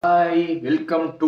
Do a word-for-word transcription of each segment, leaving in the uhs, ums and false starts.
Hi, welcome to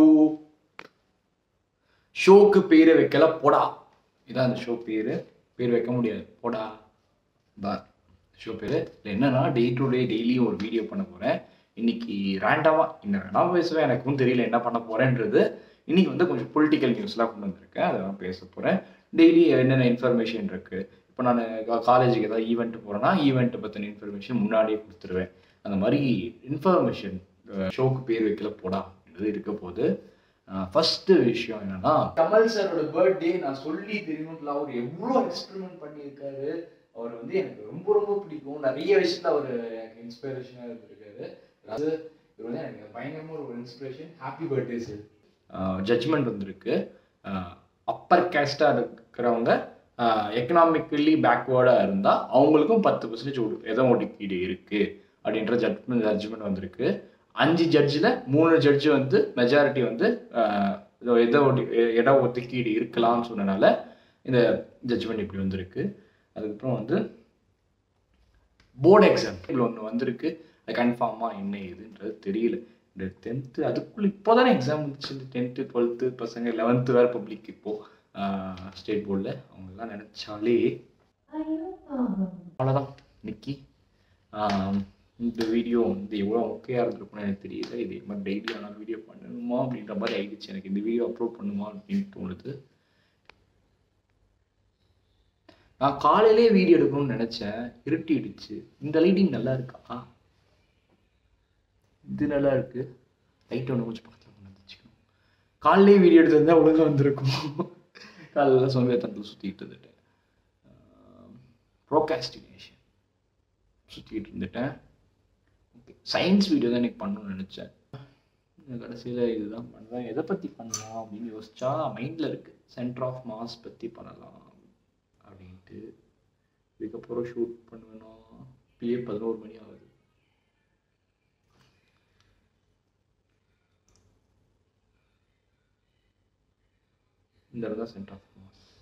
ஷோக்கு பேரு வைக்கல போடா. இதான் அந்த ஷோ பேரு. பேர் வைக்க முடியாது, போடா தான் ஷோ பேரு. என்னன்னா டே டு டே டெய்லியும் ஒரு வீடியோ பண்ண போறேன். இன்னைக்கு ரேண்டமா என்ன வேணாலும் பேசுவேன், எனக்கும் தெரியல என்ன பண்ண போறேன்றது. இன்னைக்கு வந்து கொஞ்சம் பொலிட்டிக்கல் நியூஸ்லாம் கொண்டு வந்திருக்கேன், அதெல்லாம் பேச போறேன். டெய்லி என்னென்ன இன்ஃபர்மேஷன் இருக்கு. இப்போ நான் காலேஜுக்கு ஏதாவது ஈவெண்ட் போறேன்னா ஈவெண்ட்டை பற்றின இன்ஃபர்மேஷன் முன்னாடியே கொடுத்துருவேன். அந்த மாதிரி இன்ஃபர்மேஷன் ஷோக்கு பேர் வைக்கல போடா இது இருக்க போது. ஃபர்ஸ்ட் விஷயம் என்னன்னா, கமல் சாரோட பர்த்டே நான் சொல்லி தெரியும்ல, அவர் எவ்வளோ எக்ஸ்பெரிமெண்ட் பண்ணியிருக்காரு. அவர் வந்து எனக்கு ரொம்ப ரொம்ப பிடிக்கும். நிறைய விஷயத்துல அவர் எனக்கு இன்ஸ்பிரேஷனாக இருந்திருக்காரு. அதாவது இவர் வந்து எனக்கு பயங்கரமாக ஒரு inspiration. Happy birthday sir. Judgement வந்திருக்கு. அப்பர் கேஸ்டாக இருக்கிறவங்க எக்கனாமிக்கலி பேக்வேர்டாக இருந்தால் அவங்களுக்கும் பத்து பர்சன்டேஜ் ஒரு எதோ ஒதுக்கீடு இருக்குது அப்படின்ற ஜட்மெண்ட் ஜட்ஜ்மெண்ட் வந்திருக்கு. அஞ்சு ஜட்ஜில் மூணு ஜட்ஜு வந்து மெஜாரிட்டி வந்து எதோ இட ஒதுக்கீடு இருக்கலாம்னு சொன்னனால இந்த ஜட்ஜ்மெண்ட் இப்படி வந்திருக்கு. அதுக்கப்புறம் வந்து போர்டு எக்ஸாம் இவ்வளோ ஒன்று வந்திருக்கு. அது கன்ஃபார்மாக என்ன ஏதுன்றது தெரியல. இந்த டென்த்து அதுக்குள்ளே இப்போ தானே எக்ஸாம் வந்துச்சு. இந்த டென்த்து டுவெல்த்து பசங்க லெவன்த்து வேறு பப்ளிக் இப்போது ஸ்டேட் போர்டில் அவங்கெல்லாம் நினச்சாலே அவ்வளோதான். இன்னைக்கு இந்த வீடியோ வந்து எவ்வளோ ஓகேயாக இருந்திருக்குன்னு எனக்கு தெரியல. இதே மாதிரி டெய்லி ஆனால் வீடியோ பண்ணணுமா அப்படின்ற மாதிரி ஆயிடுச்சு எனக்கு. இந்த வீடியோ அப்லோட் பண்ணுமா அப்படின்னு தோணுது. நான் காலையிலே வீடியோ எடுக்கணும்னு நினச்சேன், இருட்டிடுச்சு. இந்த லைட்டிங் நல்லா இருக்கா? இது நல்லா இருக்கு. லைட் ஒன்று கொஞ்சம் பக்கத்தில் கொண்டு வந்துச்சுக்கணும். காலையிலே வீடியோ எடுத்திருந்தா ஒழுங்காக வந்திருக்கும். காலையில் சோம்பேறித்தனத்தில் சுற்றிட்டு இருந்துட்டேன். ப்ரோகாஸ்டினேஷன் சுற்றிட்டு இருந்துட்டேன். சயின்ஸ் வீடியோ தான் எனக்கு பண்ணணும்னு நினச்சேன். கடைசியில் இதுதான் பண்ணுறேன். எதை பற்றி பண்ணலாம் அப்படின்னு யோசிச்சா மைண்டில் இருக்குது, சென்டர் ஆஃப் மாஸ் பற்றி பண்ணலாம் அப்படின்ட்டு. இதுக்கப்புறம் ஷூட் பண்ணுவேன்னா இப்பயே பதினோரு மணி ஆகுது. இந்த தான் சென்டர் ஆஃப் மாஸ்.